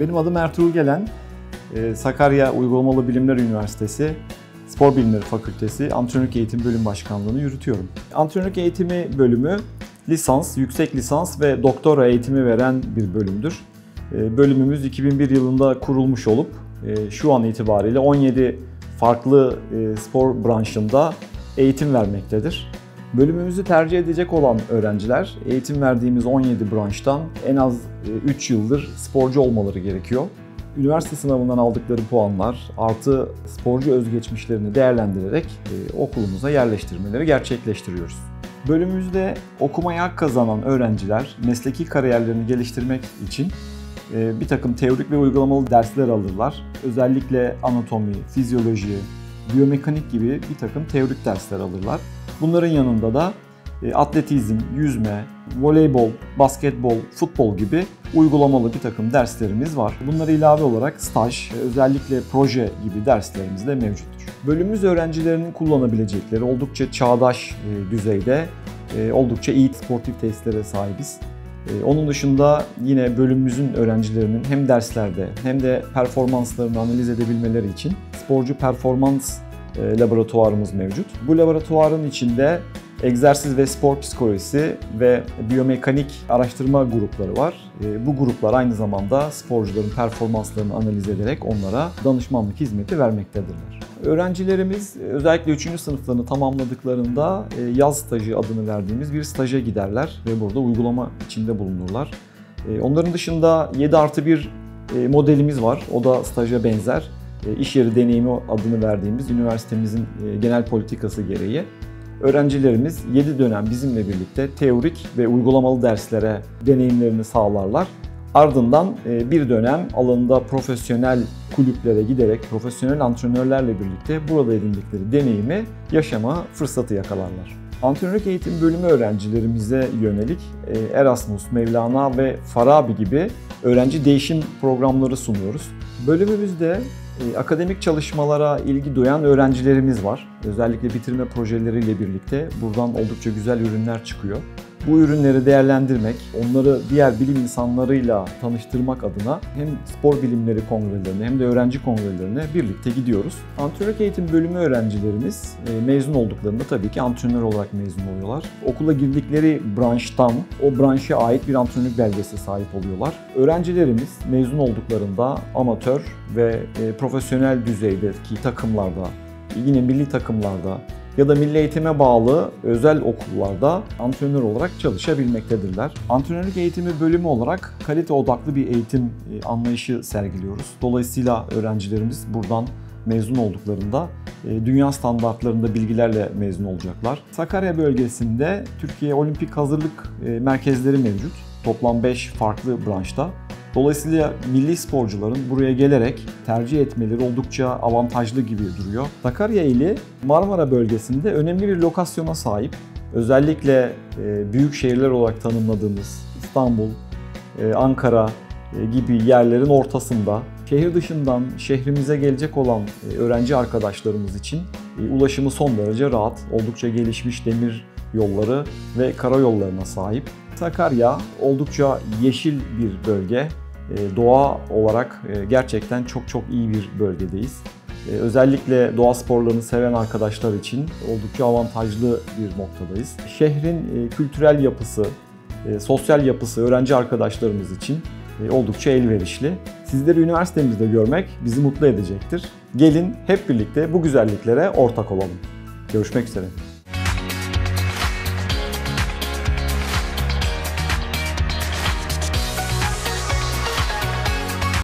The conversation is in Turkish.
Benim adım Ertuğrul Gelen. Sakarya Uygulamalı Bilimler Üniversitesi Spor Bilimleri Fakültesi Antrenörlük Eğitim Bölüm Başkanlığı'nı yürütüyorum. Antrenörlük Eğitimi bölümü lisans, yüksek lisans ve doktora eğitimi veren bir bölümdür. Bölümümüz 2001 yılında kurulmuş olup şu an itibariyle 17 farklı spor branşında eğitim vermektedir. Bölümümüzü tercih edecek olan öğrenciler eğitim verdiğimiz 17 branştan en az 3 yıldır sporcu olmaları gerekiyor. Üniversite sınavından aldıkları puanlar artı sporcu özgeçmişlerini değerlendirerek okulumuza yerleştirmeleri gerçekleştiriyoruz. Bölümümüzde okumaya hak kazanan öğrenciler mesleki kariyerlerini geliştirmek için bir takım teorik ve uygulamalı dersler alırlar. Özellikle anatomi, fizyoloji, biyomekanik gibi bir takım teorik dersler alırlar. Bunların yanında da atletizm, yüzme, voleybol, basketbol, futbol gibi uygulamalı bir takım derslerimiz var. Bunlara ilave olarak staj, özellikle proje gibi derslerimiz de mevcuttur. Bölümümüz öğrencilerinin kullanabilecekleri oldukça çağdaş düzeyde, oldukça iyi sportif tesislere sahibiz. Onun dışında yine bölümümüzün öğrencilerinin hem derslerde hem de performanslarını analiz edebilmeleri için sporcu performans laboratuvarımız mevcut. Bu laboratuvarın içinde egzersiz ve spor psikolojisi ve biyomekanik araştırma grupları var. Bu gruplar aynı zamanda sporcuların performanslarını analiz ederek onlara danışmanlık hizmeti vermektedirler. Öğrencilerimiz özellikle 3. sınıflarını tamamladıklarında yaz stajı adını verdiğimiz bir staja giderler ve burada uygulama içinde bulunurlar. Onların dışında 7+1 modelimiz var. O da staja benzer. İş yeri deneyimi adını verdiğimiz üniversitemizin genel politikası gereği öğrencilerimiz 7 dönem bizimle birlikte teorik ve uygulamalı derslere deneyimlerini sağlarlar. Ardından bir dönem alanında profesyonel kulüplere giderek profesyonel antrenörlerle birlikte burada edindikleri deneyimi yaşama fırsatı yakalarlar. Antrenörlük eğitim bölümü öğrencilerimize yönelik Erasmus, Mevlana ve Farabi gibi öğrenci değişim programları sunuyoruz. Bölümümüzde akademik çalışmalara ilgi duyan öğrencilerimiz var. Özellikle bitirme projeleriyle birlikte buradan oldukça güzel ürünler çıkıyor. Bu ürünleri değerlendirmek, onları diğer bilim insanlarıyla tanıştırmak adına hem spor bilimleri kongrelerine hem de öğrenci kongrelerine birlikte gidiyoruz. Antrenörlük eğitim bölümü öğrencilerimiz mezun olduklarında tabii ki antrenör olarak mezun oluyorlar. Okula girdikleri branştan o branşa ait bir antrenörlük belgesi sahip oluyorlar. Öğrencilerimiz mezun olduklarında amatör ve profesyonel düzeydeki takımlarda, yine milli takımlarda ya da milli eğitime bağlı özel okullarda antrenör olarak çalışabilmektedirler. Antrenörlük eğitimi bölümü olarak kalite odaklı bir eğitim anlayışı sergiliyoruz. Dolayısıyla öğrencilerimiz buradan mezun olduklarında dünya standartlarında bilgilerle mezun olacaklar. Sakarya bölgesinde Türkiye Olimpik Hazırlık Merkezleri mevcut. Toplam 5 farklı branşta. Dolayısıyla milli sporcuların buraya gelerek tercih etmeleri oldukça avantajlı gibi duruyor. Sakarya ili Marmara bölgesinde önemli bir lokasyona sahip. Özellikle büyük şehirler olarak tanımladığımız İstanbul, Ankara gibi yerlerin ortasında. Şehir dışından şehrimize gelecek olan öğrenci arkadaşlarımız için ulaşımı son derece rahat, oldukça gelişmiş demir yolları ve karayollarına sahip. Sakarya oldukça yeşil bir bölge. Doğa olarak gerçekten çok iyi bir bölgedeyiz. Özellikle doğa sporlarını seven arkadaşlar için oldukça avantajlı bir noktadayız. Şehrin kültürel yapısı, sosyal yapısı öğrenci arkadaşlarımız için oldukça elverişli. Sizleri üniversitemizde görmek bizi mutlu edecektir. Gelin hep birlikte bu güzelliklere ortak olalım. Görüşmek üzere.